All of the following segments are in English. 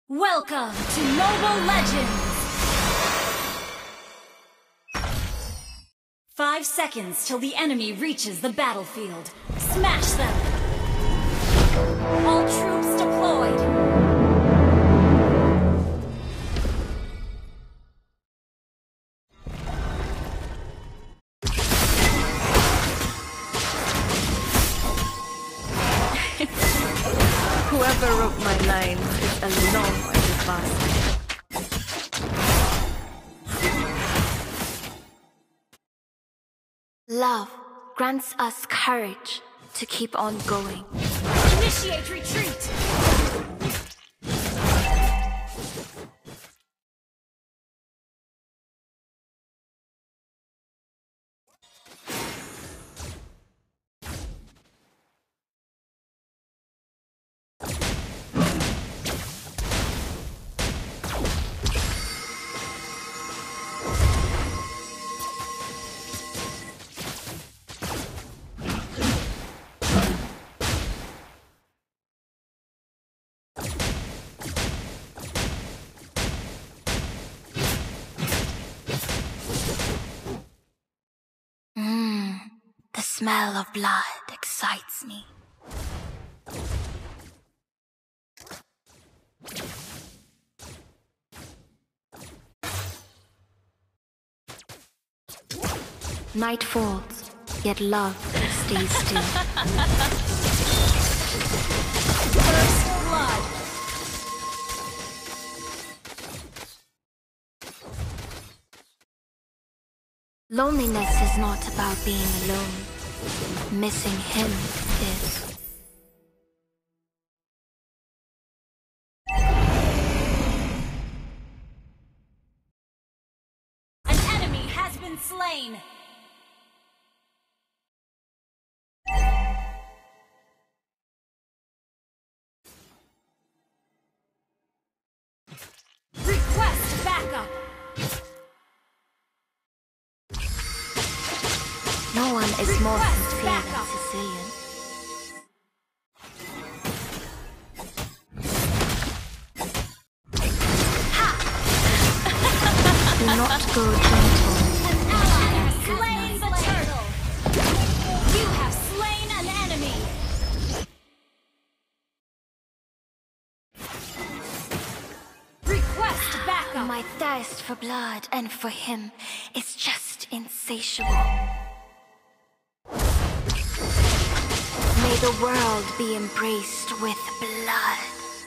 Welcome to Mobile Legends! 5 seconds till the enemy reaches the battlefield. Smash them! All troops deployed! Whoever wrote my lines is a long-winded bastard. Love grants us courage to keep on going. Initiate retreat! The smell of blood excites me. Night falls, yet love stays still. First blood! Loneliness is not about being alone. Missing him is. An enemy has been slain! Request backup! No one is more Request sincere than backup. Sicilian. Do not go gentle. An ally has slain the turtle! You have slain an enemy! Request backup! My thirst for blood and for him is just insatiable. May the world be embraced with blood.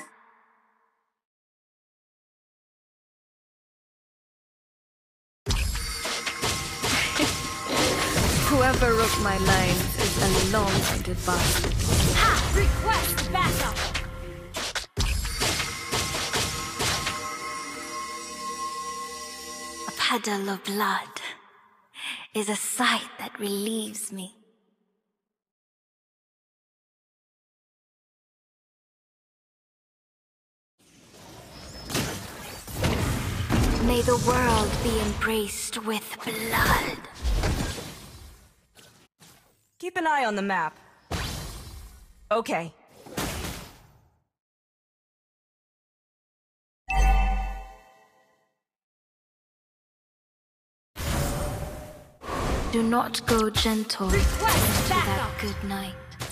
Whoever wrote my lines is a long-winded bastard. Ha! Request backup! A puddle of blood is a sight that relieves me. May the world be embraced with blood. Keep an eye on the map. Okay. Do not go gentle Request into that backup. good night.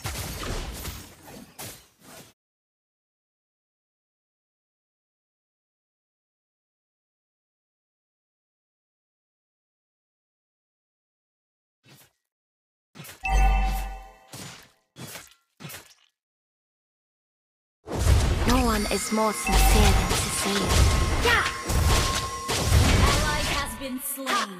No one is more sincere than Sicilian. Yeah! Ally has been slain.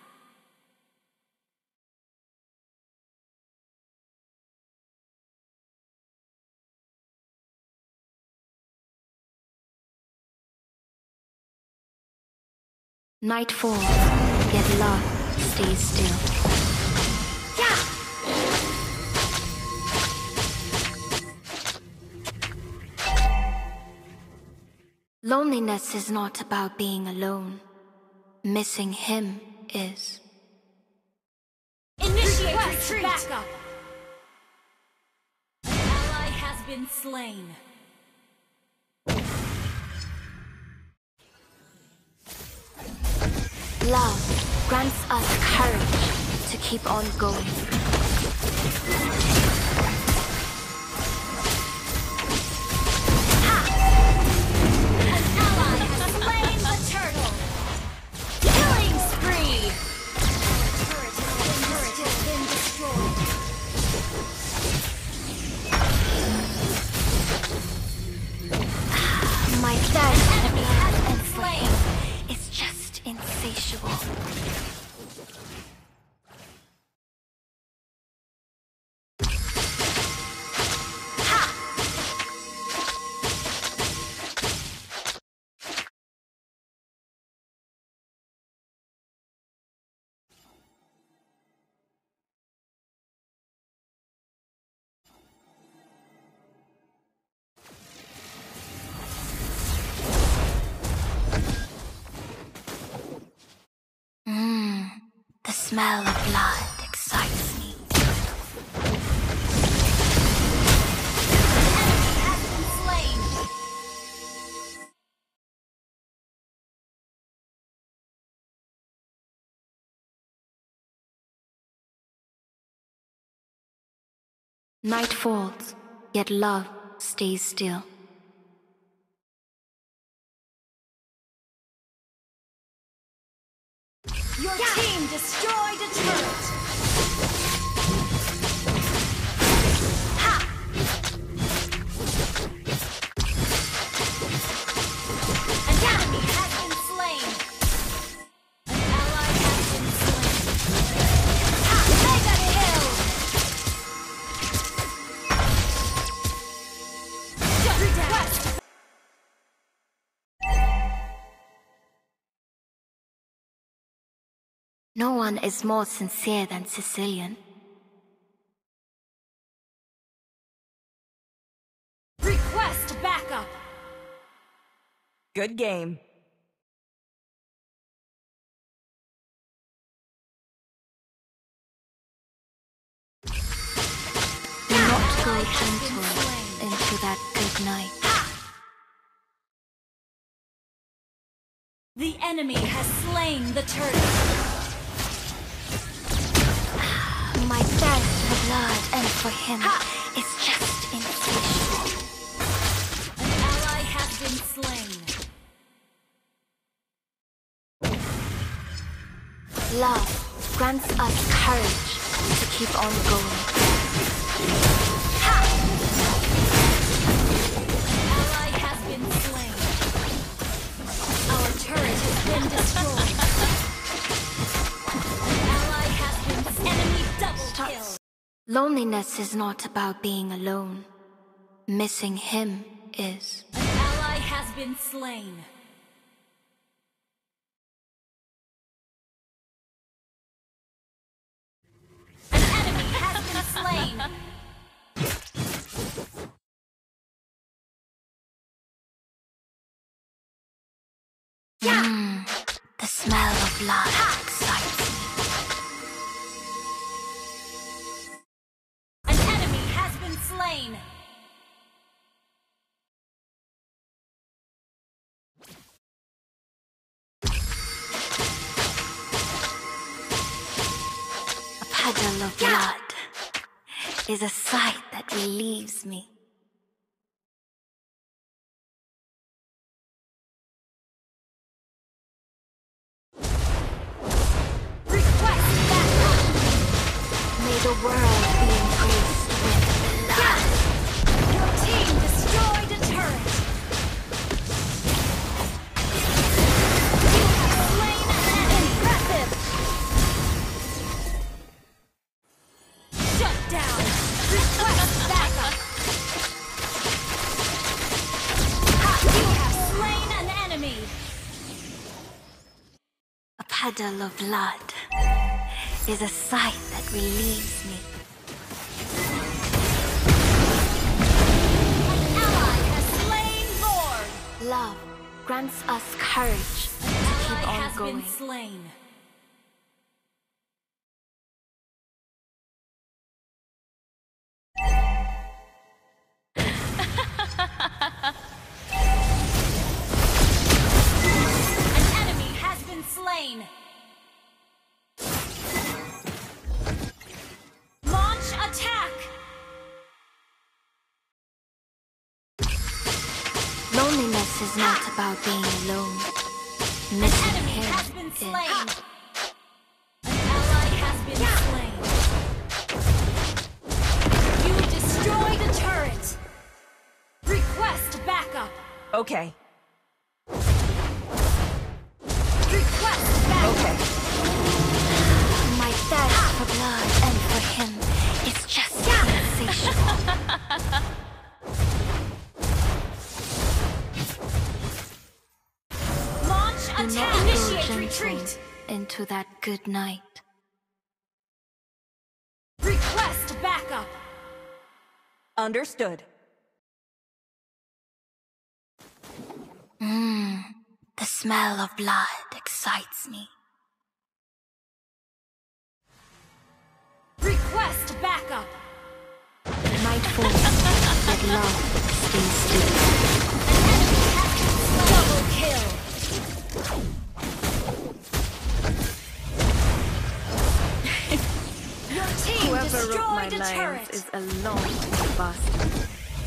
Night falls, yet love stays still. Yeah! Loneliness is not about being alone. Missing him is. Initiate retreat! Backup! An ally has been slain. Love grants us courage to keep on going. An ally has slain the turtle. Killing spree. Turret has been destroyed. My thirst for blood and for him is just insatiable. The smell of blood excites me. Enemy has been slain. Night falls, yet love stays still. Your team destroyed a turret. An enemy has been slain. An ally has been slain. Mega kill. Shut down. No one is more sincere than Sicilian. Request backup. Good game. Do not go gentle into that good night. The enemy has slain the turtle. My thirst for blood and for him is just insatiable. An ally has been slain. Love grants us courage to keep on going. An ally has been slain. Our turret has been destroyed. An ally has been enemy double kill. Loneliness is not about being alone. Missing him is. An ally has been slain. An enemy has been slain. The smell of blood excites me. An enemy has been slain. A puddle of blood is a sight that relieves me. Request backup. May the world be embraced with blood. Your team destroyed a turret. You have slain an enemy. Impressive. Shut down. Request backup. You have slain an enemy. A puddle of blood is a sight that relieves me. An ally has slain Lord. Love grants us courage to keep Ally on has going. been slain. An enemy has been slain. Loneliness is not about being alone. An Missing enemy him has been is. slain. An ally has been slain. You destroyed a turret. Request backup. Okay. Request backup. Okay. My thirst for blood and for him is just insatiable. Launch Do attack. not go Initiate gentle retreat. into that good night. Request backup. Understood. The smell of blood excites me. Request backup. Night falls, yet love stays still. Double kill. Your team Whoever wrote my destroyed a lines turret. is a long bastard.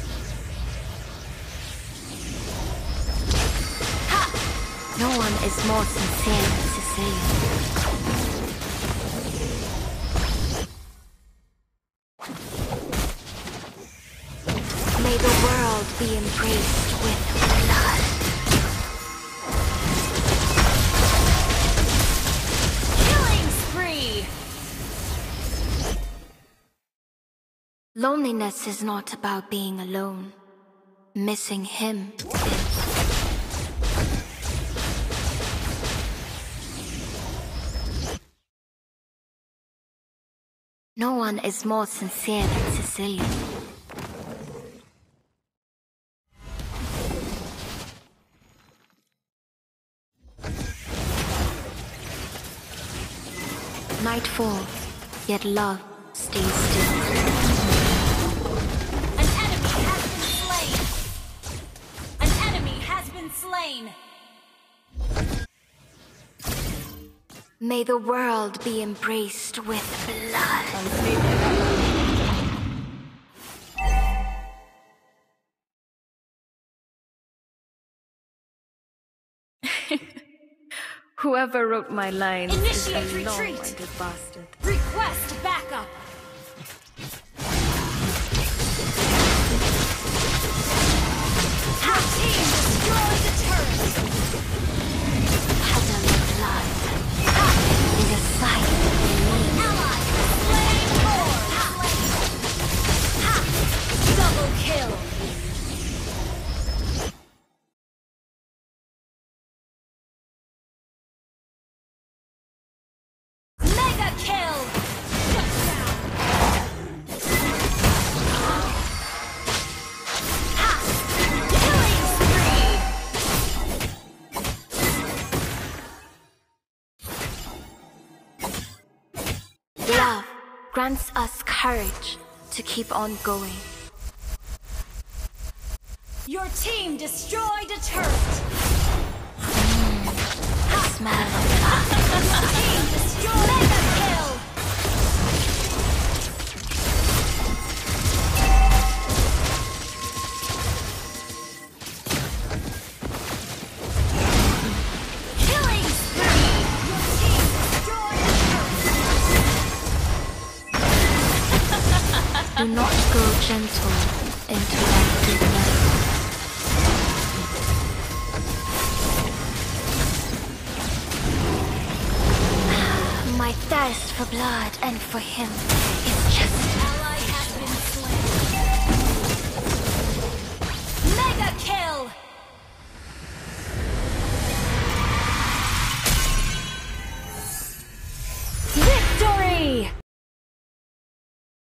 No one is more sincere than Sicilian. May the world be embraced with blood. Killing spree. Loneliness is not about being alone. Missing him is. No one is more sincere than Sicilian. Night falls, yet love stays still. An enemy has been slain. An enemy has been slain. May the world be embraced with blood. Whoever wrote my lines Initiate is a retreat. long-minded bastard. Request backup. Your team destroyed the turret. Puddle of blood is a sight for me. Ally slain Horde. Double kill. Mega kill. Shut down. Killing spree. Love grants us courage to keep on going. Your team destroyed a turret. The smell of blood. Team destroyed. Mega kill. Killing spree. Your team destroyed a turret. Do not go gentle into that good night. My thirst for blood and for him is